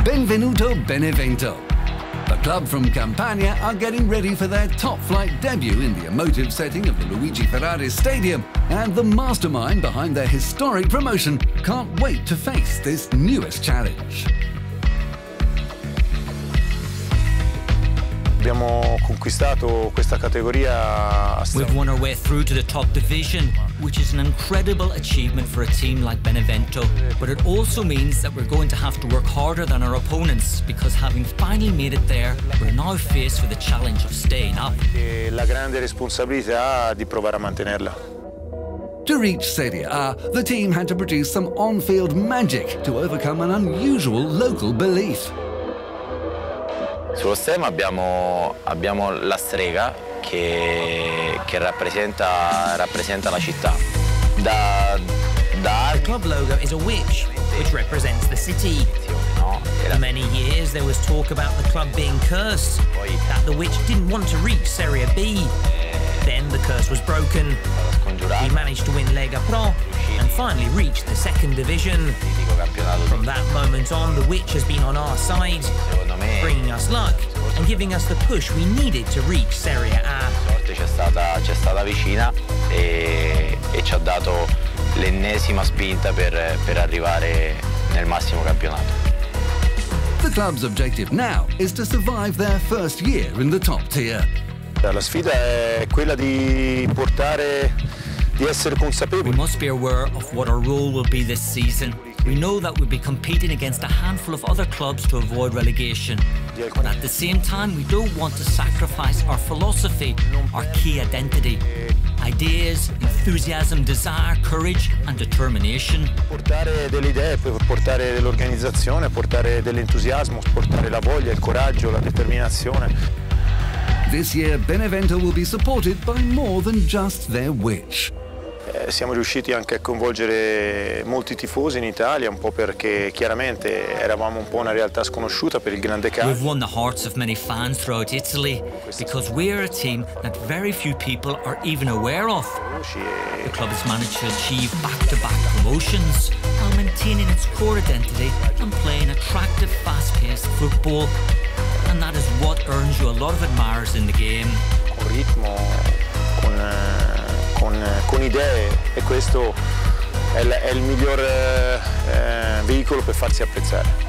Benvenuto Benevento. The club from Campania are getting ready for their top-flight debut in the emotive setting of the Luigi Ferraris Stadium, and the mastermind behind their historic promotion can't wait to face this newest challenge. Abbiamo conquistato questa categoria. We've won our way through to the top division, which is an incredible achievement for a team like Benevento. But it also means that we're going to have to work harder than our opponents, because having finally made it there, we're now faced with the challenge of staying up. E la grande responsabilità di provare a mantenerla. To reach Serie A, the team had to produce some on-field magic to overcome an unusual local belief. Sullo stemma abbiamo la strega che rappresenta la città. The club logo is a witch, which represents the city. For many years there was talk about the club being cursed, that the witch didn't want to reach Serie B. Then the curse was broken. We managed to win Lega Pro and finally reached the second division. From that moment on, the witch has been on our side, bringing us luck and giving us the push we needed to reach Serie A. C'è stata vicina e ci ha dato l'ennesima spinta per arrivare nel massimo campionato. The club's objective now is to survive their first year in the top tier. La sfida è quella di essere consapevoli. We must be aware of what our role will be this season. We know that we'll be competing against a handful of other clubs to avoid relegation. But at the same time, we don't want to sacrifice our philosophy, our key identity. Ideas, enthusiasm, desire, courage and determination. Portare delle idee, portare dell'organizzazione, portare dell'entusiasmo, portare la voglia, il coraggio, la determinazione. This year, Benevento will be supported by more than just their witch. Siamo riusciti anche a coinvolgere molti tifosi in Italia, un po' perché chiaramente eravamo un po' una realtà sconosciuta per il grande calcio. We've won the hearts of many fans throughout Italy because we're a team that very few people are even aware of. The club has managed to achieve back-to-back promotions while maintaining its core identity and playing attractive, fast-paced football. And that is what earns you a lot of admirers in the game. Con ritmo, con idee, e questo è il miglior veicolo per farsi apprezzare.